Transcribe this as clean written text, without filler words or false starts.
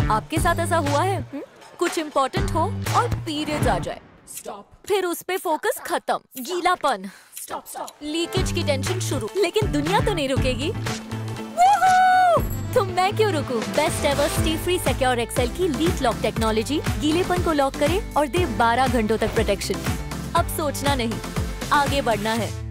आपके साथ ऐसा हुआ है? कुछ इम्पोर्टेंट हो और पीरियड्स आ जाए, फिर उस पे फोकस खत्म, गीलापन, लीकेज की टेंशन शुरू, लेकिन दुनिया तो नहीं रुकेगी। तो मैं क्यों रुकूं? Best ever Stayfree Secure XL की लीक लॉक टेक्नोलॉजी गीलेपन को लॉक करे और दे 12 घंटों तक प्रोटेक्शन। अब सोचना नहीं, आगे बढ़ना है।